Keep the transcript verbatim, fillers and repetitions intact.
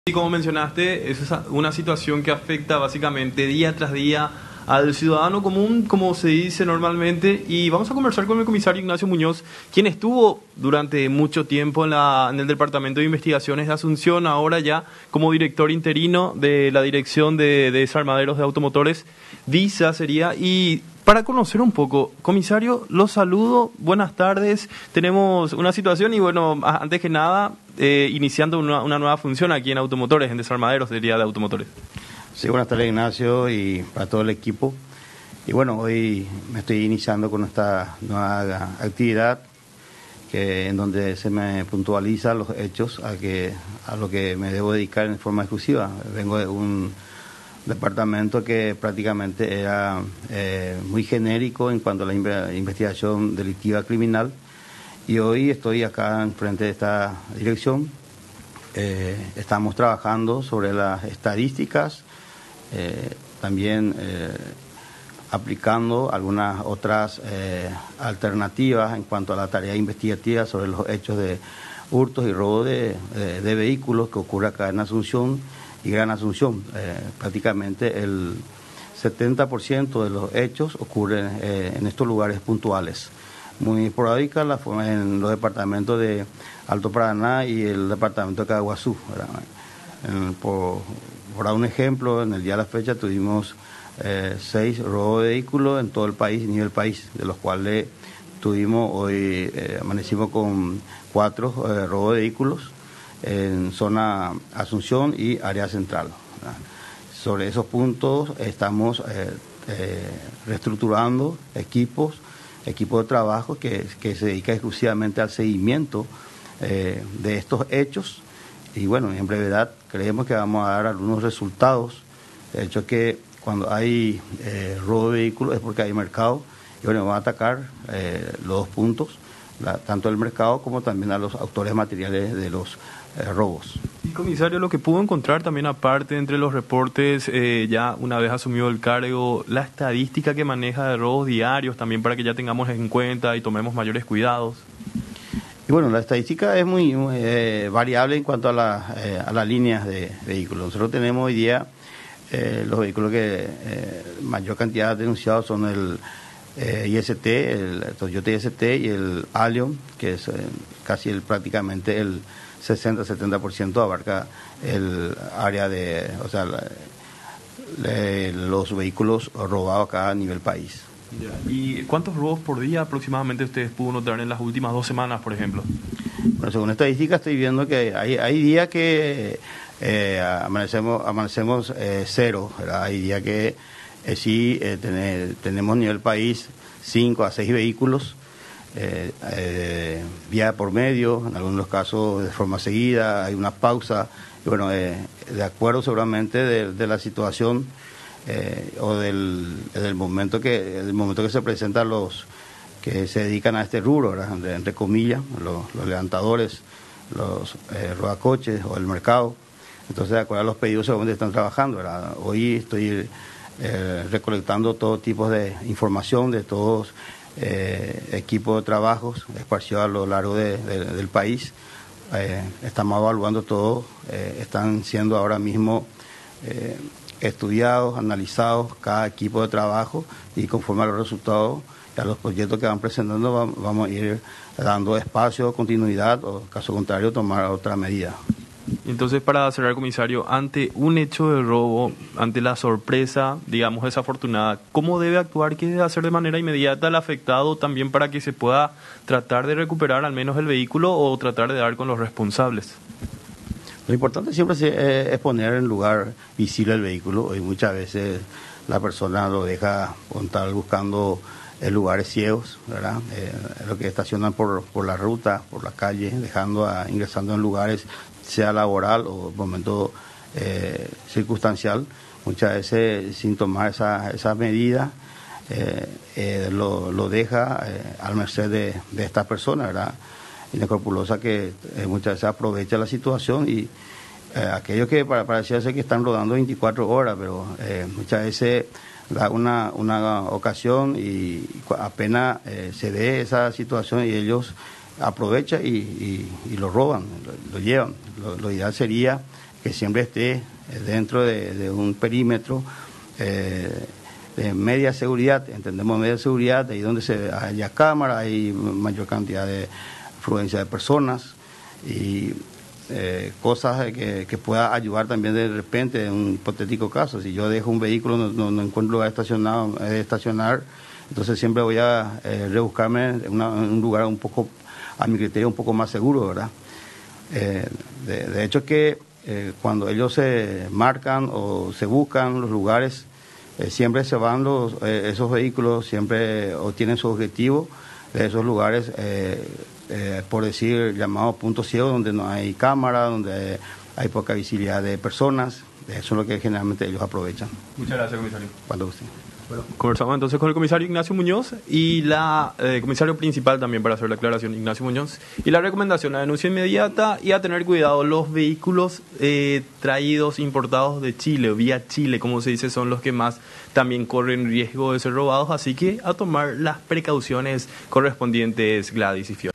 Y como mencionaste, es esa- una situación que afecta básicamente día tras día al ciudadano común, como se dice normalmente, y vamos a conversar con el comisario Ignacio Muñoz, quien estuvo durante mucho tiempo en, la, en el Departamento de Investigaciones de Asunción, ahora ya como director interino de la Dirección de, de Desarmaderos de Automotores, DISA sería, y para conocer un poco, comisario, los saludo, buenas tardes, tenemos una situación y bueno, a- antes que nada, eh, iniciando una, una nueva función aquí en Automotores, en Desarmaderos sería de Automotores. Sí, buenas tardes, Ignacio, y para todo el equipo. Y bueno, hoy me estoy iniciando con esta nueva actividad que, en donde se me puntualizan los hechos a, que, a lo que me debo dedicar en forma exclusiva. Vengo de un departamento que prácticamente era eh, muy genérico en cuanto a la inve- investigación delictiva criminal, y hoy estoy acá enfrente de esta dirección. Eh, estamos trabajando sobre las estadísticas, eh, también eh, aplicando algunas otras eh, alternativas en cuanto a la tarea investigativa sobre los hechos de hurtos y robo de, de, de vehículos que ocurre acá en Asunción y Gran Asunción. Eh, prácticamente el setenta por ciento de los hechos ocurren eh, en estos lugares puntuales. Muy esporádica la forma en los departamentos de Alto Paraná y el departamento de Caguazú, ¿verdad? En, por, por dar un ejemplo, en el día de la fecha tuvimos eh, seis robos de vehículos en todo el país, nivel país, de los cuales tuvimos hoy, eh, amanecimos con cuatro eh, robos de vehículos en zona Asunción y área central, ¿verdad? Sobre esos puntos estamos eh, eh, reestructurando equipos, equipos de trabajo que, que se dedica exclusivamente al seguimiento eh, de estos hechos. Y bueno, en brevedad creemos que vamos a dar algunos resultados. De hecho, que cuando hay eh, robo de vehículos es porque hay mercado, y bueno, vamos a atacar eh, los dos puntos, la, tanto el mercado como también a los autores materiales de los eh, robos. Y comisario, lo que pudo encontrar también aparte entre los reportes, eh, ya una vez asumido el cargo, la estadística que maneja de robos diarios, también para que ya tengamos en cuenta y tomemos mayores cuidados. Y bueno, la estadística es muy, muy eh, variable en cuanto a, la, eh, a las líneas de vehículos. Nosotros tenemos hoy día eh, los vehículos que eh, mayor cantidad denunciados son el eh, I S T, el Toyota I S T y el Allion, que es eh, casi el, prácticamente el sesenta a setenta por ciento abarca el área de, o sea, la, de los vehículos robados acá a nivel país. Ya. ¿Y cuántos robos por día aproximadamente ustedes pudo notar en las últimas dos semanas, por ejemplo? Bueno, según estadística estoy viendo que hay, hay días que eh, amanecemos, amanecemos eh, cero, ¿verdad? Hay días que eh, sí eh, tener, tenemos a nivel país cinco a seis vehículos, eh, eh, vía por medio, en algunos casos de forma seguida, hay una pausa, y bueno, eh, de acuerdo seguramente de, de la situación eh, o del, del momento que del momento que se presentan los que se dedican a este rubro, ¿verdad? Entre, entre comillas, los, los levantadores, los eh, rodacoches o el mercado. Entonces, de acuerdo a los pedidos, seguramente están trabajando, ¿verdad? Hoy estoy eh, recolectando todo tipo de información de todos eh, equipos de trabajos esparcidos a lo largo de, de, del país. Eh, estamos evaluando todo, eh, están siendo ahora mismo eh, estudiados, analizados cada equipo de trabajo, y conforme a los resultados y a los proyectos que van presentando vamos a ir dando espacio, continuidad, o caso contrario tomar otra medida. Entonces, para cerrar, comisario, ante un hecho de robo, ante la sorpresa, digamos, desafortunada, ¿cómo debe actuar? ¿Qué debe hacer de manera inmediata el afectado también para que se pueda tratar de recuperar al menos el vehículo o tratar de dar con los responsables? Lo importante siempre es poner en lugar visible el vehículo, y muchas veces la persona lo deja estar buscando en lugares ciegos, ¿verdad? Eh, lo que estacionan por, por la ruta, por la calle, dejando a, ingresando en lugares, sea laboral o momento eh, circunstancial, muchas veces sin tomar esa, esa medida, eh, eh, lo, lo deja eh, al merced de, de esta persona, ¿verdad? Inescrupulosa, que eh, muchas veces aprovecha la situación, y eh, aquellos que para, parece ser que están rodando veinticuatro horas, pero eh, muchas veces da una, una ocasión y apenas eh, se ve esa situación y ellos aprovechan y, y, y lo roban, lo, lo llevan. Lo, lo ideal sería que siempre esté dentro de, de un perímetro eh, de media seguridad. Entendemos media seguridad, ahí donde se haya cámara, hay mayor cantidad de afluencia de personas y eh, cosas que, que pueda ayudar también de repente en un hipotético caso. Si yo dejo un vehículo, no, no, no encuentro lugar estacionado, eh, estacionar, entonces siempre voy a eh, rebuscarme en, una, en un lugar un poco, a mi criterio, un poco más seguro, ¿verdad? Eh, de, de hecho que eh, cuando ellos se marcan o se buscan los lugares, eh, siempre se van los, eh, esos vehículos, siempre obtienen su objetivo de esos lugares, eh, eh, por decir, llamados puntos ciegos, donde no hay cámara, donde hay poca visibilidad de personas. Eso es lo que generalmente ellos aprovechan. Muchas gracias, comisario. Cuando usted. Bueno, conversamos entonces con el comisario Ignacio Muñoz y la eh, comisario principal también para hacer la aclaración, Ignacio Muñoz, y la recomendación, la denuncia inmediata y a tener cuidado. Los vehículos eh, traídos, importados de Chile, vía Chile, como se dice, son los que más también corren riesgo de ser robados, así que a tomar las precauciones correspondientes, Gladys y Fiona.